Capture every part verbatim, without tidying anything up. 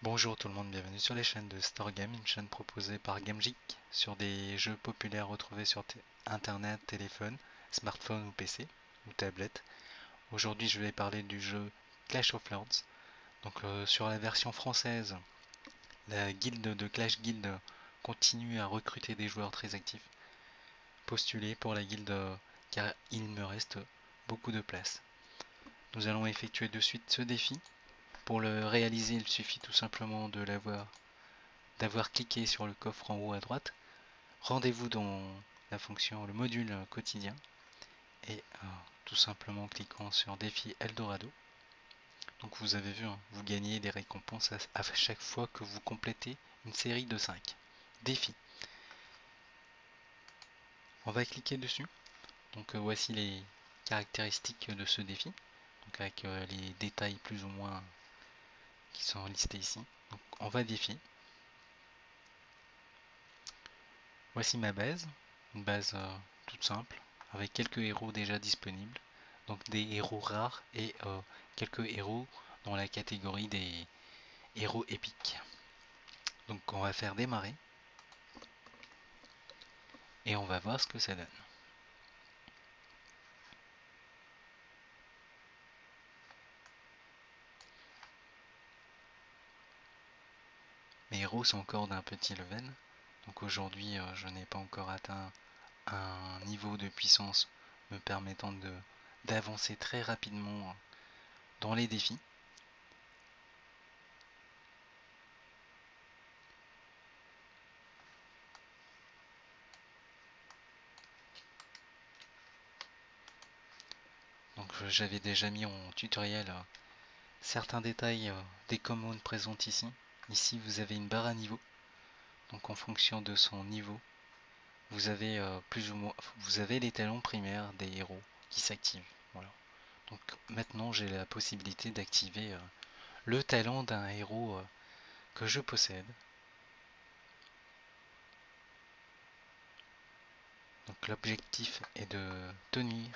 Bonjour tout le monde, bienvenue sur les chaînes de Storgame, une chaîne proposée par GameGeek sur des jeux populaires retrouvés sur internet, téléphone, smartphone ou P C ou tablette. Aujourd'hui je vais parler du jeu Clash of Lords. Donc euh, sur la version française, la guilde de Clash Guild continue à recruter des joueurs très actifs. Postulez pour la guilde euh, car il me reste beaucoup de place. Nous allons effectuer de suite ce défi. Pour le réaliser, il suffit tout simplement de l'avoir d'avoir cliqué sur le coffre en haut à droite. Rendez-vous dans la fonction, le module quotidien et euh, tout simplement cliquant sur défi Eldorado. Donc vous avez vu, hein, vous gagnez des récompenses à, à chaque fois que vous complétez une série de cinq défis. On va cliquer dessus. Donc euh, voici les caractéristiques de ce défi. Donc avec euh, les détails plus ou moins qui sont listés ici. Donc on va défi. Voici ma base, une base euh, toute simple, avec quelques héros déjà disponibles, donc des héros rares et euh, quelques héros dans la catégorie des héros épiques. Donc on va faire démarrer et on va voir ce que ça donne. Mes héros sont encore d'un petit level, donc aujourd'hui euh, je n'ai pas encore atteint un niveau de puissance me permettant de d'avancer très rapidement dans les défis. Donc j'avais déjà mis en tutoriel euh, certains détails euh, des commandes présentes ici. Ici vous avez une barre à niveau. Donc en fonction de son niveau, vous avez euh, plus ou moins vous avez les talents primaires des héros qui s'activent. Voilà. Donc maintenant j'ai la possibilité d'activer euh, le talent d'un héros euh, que je possède. Donc l'objectif est de tenir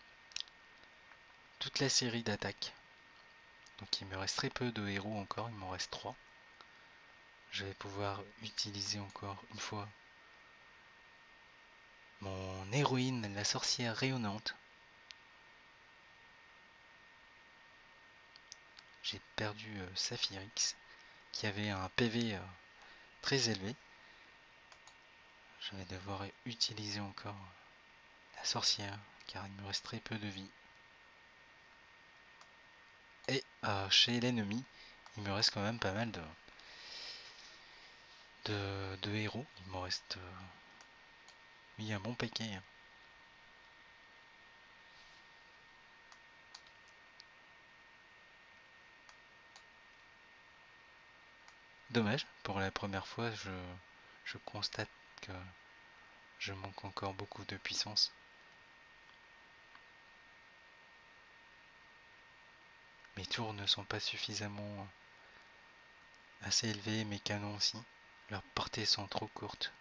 toute la série d'attaques. Donc il me reste très peu de héros encore, il m'en reste trois. Je vais pouvoir utiliser encore une fois mon héroïne, la sorcière rayonnante. J'ai perdu euh, Saphirix, qui avait un P V euh, très élevé. Je vais devoir utiliser encore la sorcière, car il me reste très peu de vie. Et euh, chez l'ennemi, il me reste quand même pas mal de, de, de héros. Il me reste euh, oui, un bon paquet. Dommage, pour la première fois, je, je constate que je manque encore beaucoup de puissance. Mes tours ne sont pas suffisamment assez élevés, mes canons aussi. Leurs portées sont trop courtes.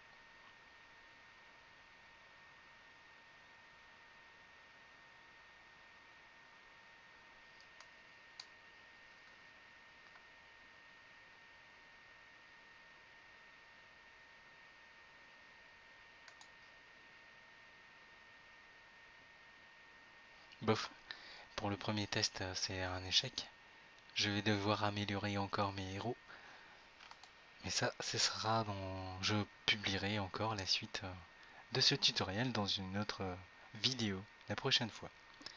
Bof, pour le premier test, c'est un échec. Je vais devoir améliorer encore mes héros. Mais ça, ce sera dans... Je publierai encore la suite euh, de ce tutoriel dans une autre euh, vidéo la prochaine fois.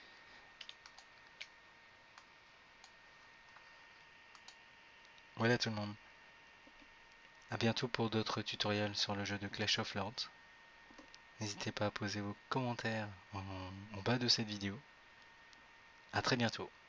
Voilà tout le monde. A bientôt pour d'autres tutoriels sur le jeu de Clash of Lords. N'hésitez pas à poser vos commentaires en, en bas de cette vidéo. A très bientôt.